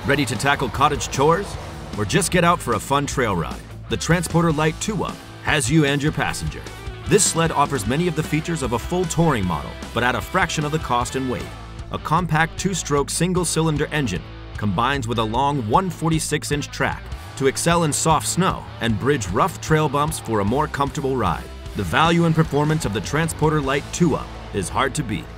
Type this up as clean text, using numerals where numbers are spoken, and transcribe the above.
Ready to tackle cottage chores? Or just get out for a fun trail ride? The Transporter Lite 2-Up has you and your passenger. This sled offers many of the features of a full touring model, but at a fraction of the cost and weight. A compact 2-stroke single-cylinder engine combines with a long 146-inch track to excel in soft snow and bridge rough trail bumps for a more comfortable ride. The value and performance of the Transporter Lite 2-Up is hard to beat.